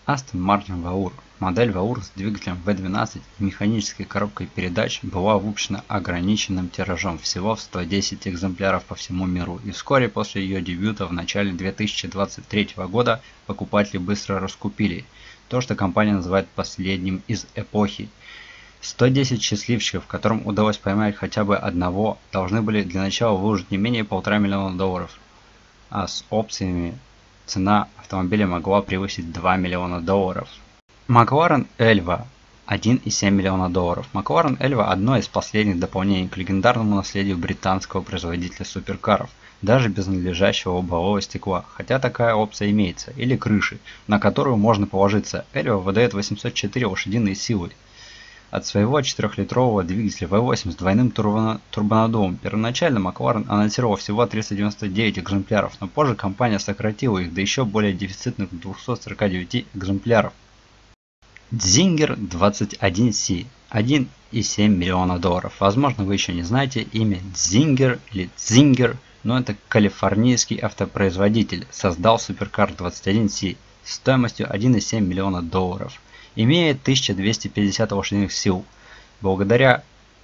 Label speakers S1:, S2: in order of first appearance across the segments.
S1: Aston Martin Vaur. Модель Vaur с двигателем V12 и механической коробкой передач была выпущена ограниченным тиражом всего в 110 экземпляров по всему миру, и вскоре после ее дебюта в начале 2023 года покупатели быстро раскупили то, что компания называет последним из эпохи. 110 счастливчиков, которым удалось поймать хотя бы одного, должны были для начала выложить не менее $1,5 миллиона, а с опциями цена автомобиля могла превысить $2 миллиона. McLaren Elva – $1,7 миллиона. McLaren Elva – одно из последних дополнений к легендарному наследию британского производителя суперкаров, даже без надлежащего лобового стекла, хотя такая опция имеется, или крыши, на которую можно положиться. Elva выдает 804 лошадиные силы от своего 4-литрового двигателя V8 с двойным турбонаддувом. Первоначально McLaren анонсировал всего 399 экземпляров, но позже компания сократила их до еще более дефицитных 249 экземпляров. Дзингер 21C – $1,7 миллиона. Возможно, вы еще не знаете имя Дзингер или Дзингер, но это калифорнийский автопроизводитель, создал суперкар 21C стоимостью $1,7 миллиона. Имеет 1250 лошадиных сил. Благодаря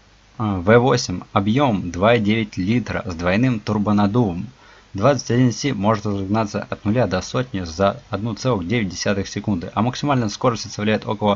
S1: V8 объем 2,9 литра с двойным турбонаддувом. 21C может разогнаться от 0 до сотни за 1,9 секунды, а максимальная скорость составляет около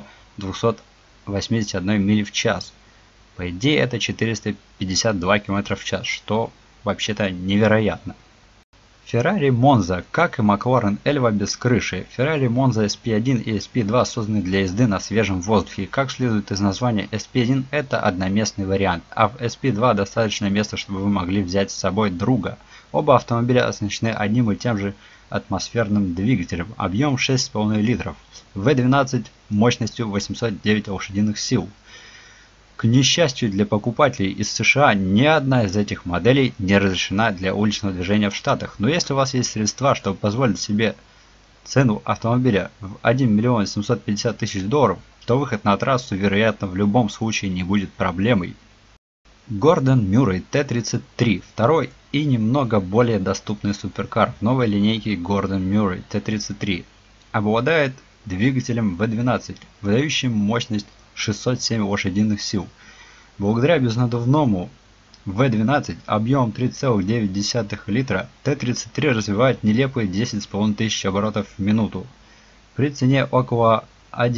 S1: 281 мили в час. По идее это 452 км в час, что вообще-то невероятно. Ferrari Monza, как и McLaren Elva без крыши. Ferrari Monza SP1 и SP2 созданы для езды на свежем воздухе. Как следует из названия, SP1 это одноместный вариант, а в SP2 достаточно места, чтобы вы могли взять с собой друга. Оба автомобиля оснащены одним и тем же атмосферным двигателем, объем 6,5 литров, V12 мощностью 809 лошадиных сил. К несчастью для покупателей из США, ни одна из этих моделей не разрешена для уличного движения в Штатах, но если у вас есть средства, чтобы позволить себе цену автомобиля в $1 750 000, то выход на трассу, вероятно, в любом случае не будет проблемой. Гордон Мюррей T33 – второй и немного более доступный суперкар в новой линейке Гордон Мюррей T33. Обладает двигателем V12, выдающим мощность 607 лошадиных сил. Благодаря безнаддувному V12 объемом 3,9 литра T33 развивает нелепые 10,5 тысяч оборотов в минуту при цене около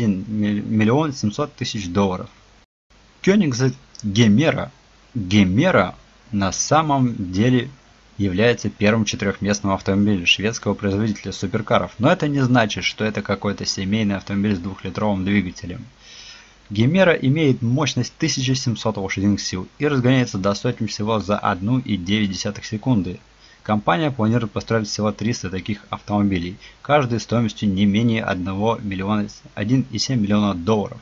S1: $1 700 000. Koenigsegg Gemera на самом деле является первым четырехместным автомобилем шведского производителя суперкаров, но это не значит, что это какой-то семейный автомобиль с 2-литровым двигателем. Gemera имеет мощность 1700 лошадиных сил и разгоняется до сотни всего за 1,9 секунды. Компания планирует построить всего 300 таких автомобилей, каждый стоимостью не менее $1,7 миллиона.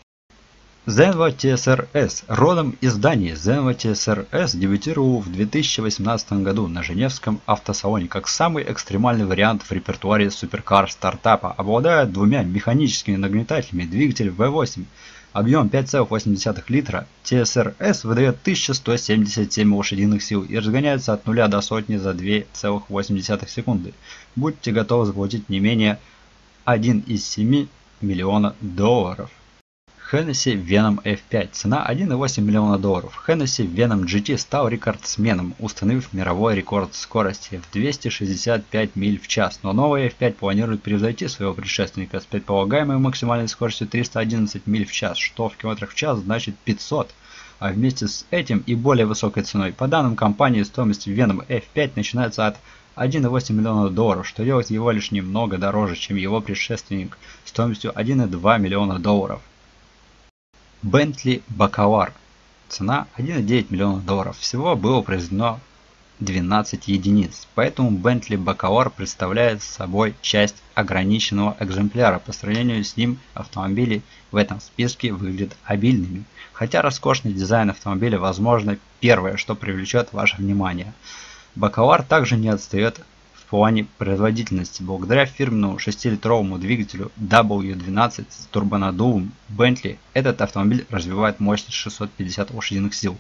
S1: Zenva TSR-S родом из Дании. Zenva TSR-S дебютировал в 2018 году на Женевском автосалоне как самый экстремальный вариант в репертуаре суперкар стартапа, обладая двумя механическими нагнетателями, двигатель V8, объем 5,8 литра. TSR-S выдает 1177 лошадиных сил и разгоняется от 0 до сотни за 2,8 секунды. Будьте готовы заплатить не менее $1,7 миллиона. Hennessy Venom F5. Цена $1,8 миллиона. Hennessy Venom GT стал рекордсменом, установив мировой рекорд скорости в 265 миль в час, но новый F5 планирует превзойти своего предшественника с предполагаемой максимальной скоростью 311 миль в час, что в километрах в час значит 500. А вместе с этим и более высокой ценой. По данным компании, стоимость Venom F5 начинается от $1,8 миллиона, что делает его лишь немного дороже, чем его предшественник стоимостью $1,2 миллиона. Bentley Bacalar. Цена $1,9 миллиона. Всего было произведено 12 единиц, поэтому Bentley Bacalar представляет собой часть ограниченного экземпляра. По сравнению с ним автомобили в этом списке выглядят обильными. Хотя роскошный дизайн автомобиля, возможно, первое, что привлечет ваше внимание. Bacalar также не отстает в плане производительности. Благодаря фирменному 6-литровому двигателю W12 с турбонаддувом Bentley этот автомобиль развивает мощность 650 лошадиных сил.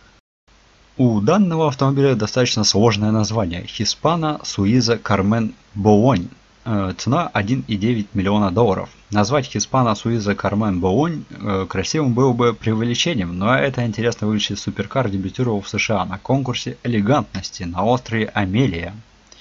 S1: У данного автомобиля достаточно сложное название – Hispano Suiza Carmen Bologna. Цена 1,9 миллиона долларов. Назвать Хиспано Суиза Кармен Боунь красивым было бы преувеличением, но это интересно выглядящий суперкар дебютировал в США на конкурсе элегантности на острове Амелия.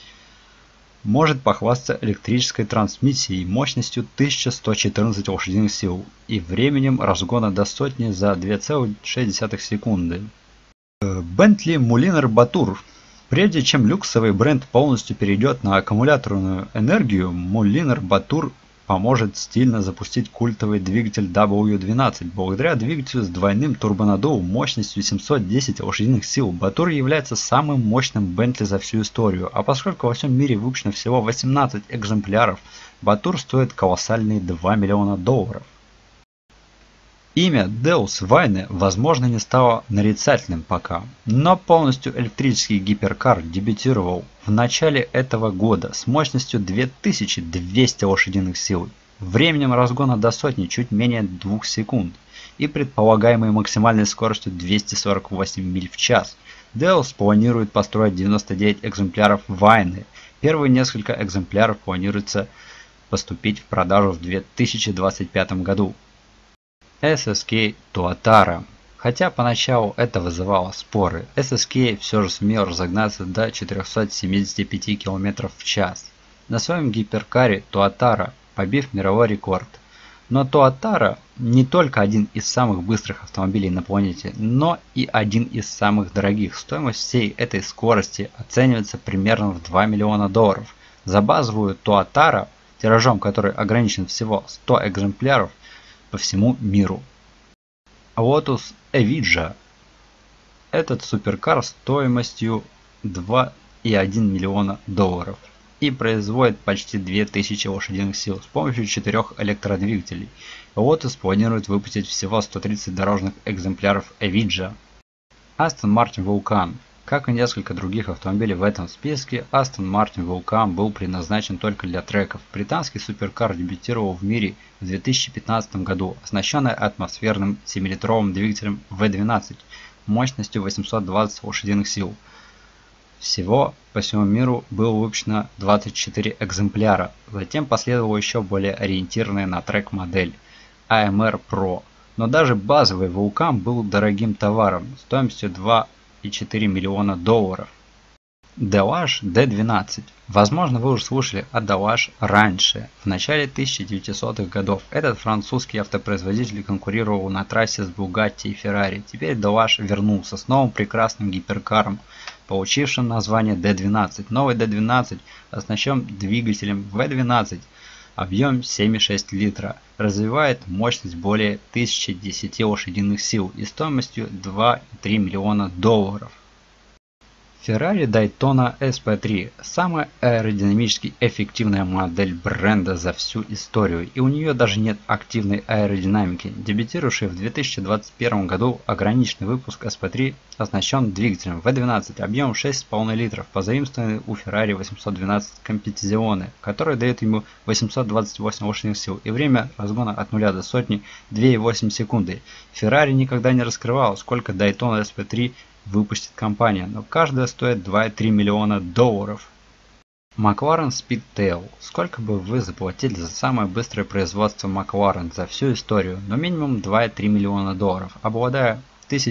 S1: Может похвастаться электрической трансмиссией мощностью 1114 лошадиных сил и временем разгона до сотни за 2,6 секунды. Bentley Muliner Batur. Прежде чем люксовый бренд полностью перейдет на аккумуляторную энергию, Muliner Batur поможет стильно запустить культовый двигатель W12. Благодаря двигателю с двойным турбонаддувом мощностью 710 лошадиных сил, Batur является самым мощным Bentley за всю историю, а поскольку во всем мире выпущено всего 18 экземпляров, Batur стоит колоссальные 2 миллиона долларов. Имя Deus Vine, возможно, не стало нарицательным пока, но полностью электрический гиперкар дебютировал в начале этого года с мощностью 2200 лошадиных сил, временем разгона до сотни чуть менее 2 секунд и предполагаемой максимальной скоростью 248 миль в час. Deus планирует построить 99 экземпляров Vine. Первые несколько экземпляров планируется поступить в продажу в 2025 году. SSK Tuatara. Хотя поначалу это вызывало споры, SSK все же сумел разогнаться до 475 км в час на своем гиперкаре Tuatara, побив мировой рекорд. Но Tuatara не только один из самых быстрых автомобилей на планете, но и один из самых дорогих. Стоимость всей этой скорости оценивается примерно в 2 миллиона долларов. За базовую Tuatara, тиражом которой ограничен всего 100 экземпляров, по всему миру. Lotus Evija. Этот суперкар стоимостью 2,1 миллиона долларов и производит почти 2000 лошадиных сил с помощью 4 электродвигателей. Lotus планирует выпустить всего 130 дорожных экземпляров Evija. Aston Martin Vulcan. Как и несколько других автомобилей в этом списке, Aston Martin Vulcan был предназначен только для треков. Британский суперкар дебютировал в мире в 2015 году, оснащенный атмосферным 7-литровым двигателем V12 мощностью 820 лошадиных сил. Всего по всему миру было выпущено 24 экземпляра. Затем последовала еще более ориентированная на трек модель AMR Pro. Но даже базовый Vulcan был дорогим товаром, стоимостью 2,4 миллиона долларов. Delage D12. Возможно, вы уже слышали о Delage раньше. В начале 1900-х годов этот французский автопроизводитель конкурировал на трассе с Bugatti и Ferrari. Теперь Delage вернулся с новым прекрасным гиперкаром, получившим название D12. Новый D12 оснащен двигателем V12 объем 7,6 литра, развивает мощность более 1010 лошадиных сил и стоимостью 2,3 миллиона долларов. Ferrari Daytona SP3 – самая аэродинамически эффективная модель бренда за всю историю, и у нее даже нет активной аэродинамики. Дебютировавший в 2021 году ограниченный выпуск SP3 оснащен двигателем V12 объемом 6,5 литров, позаимствованный у Ferrari 812 Competizione, который дает ему 828 лошадиных сил и время разгона от 0 до сотни 2,8 секунды. Ferrari никогда не раскрывал, сколько Daytona SP3 выпустит компания, но каждая стоит 2,3 миллиона долларов. McLaren Speedtail. Сколько бы вы заплатили за самое быстрое производство McLaren за всю историю, но минимум 2,3 миллиона долларов, обладая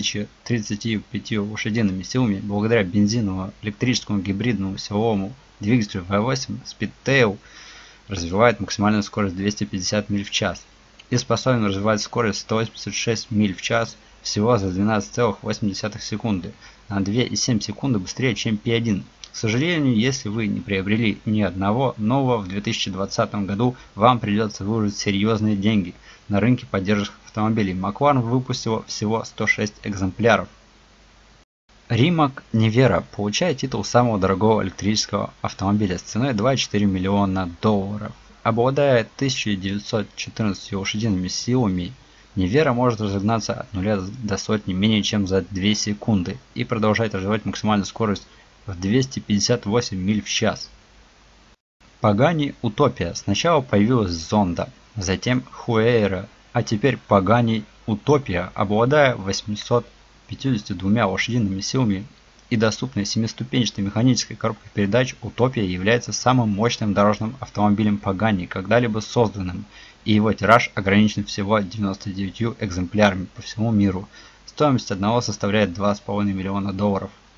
S1: 1035 лошадиными силами благодаря бензиновому, электрическому, гибридному, силовому двигателю V8, Speedtail развивает максимальную скорость 250 миль в час и способен развивать скорость 186 миль в час всего за 12,8 секунды, на 2,7 секунды быстрее, чем P1. К сожалению, если вы не приобрели ни одного нового в 2020 году, вам придется выложить серьезные деньги на рынке поддержанных автомобилей. McLaren выпустила всего 106 экземпляров. Rimac Nevera получает титул самого дорогого электрического автомобиля с ценой 2,4 миллиона долларов. Обладая 1914 лошадиными силами, Nevera может разогнаться от 0 до сотни менее чем за 2 секунды и продолжать развивать максимальную скорость в 258 миль в час. Pagani Utopia. Сначала появилась Zonda, затем Huayra, а теперь Pagani Utopia, обладая 852 лошадиными силами и доступной 7-ступенчатой механической коробкой передач Утопия является самым мощным дорожным автомобилем Pagani, когда-либо созданным, и его тираж ограничен всего 99 экземплярами по всему миру. Стоимость одного составляет $2,5 миллиона.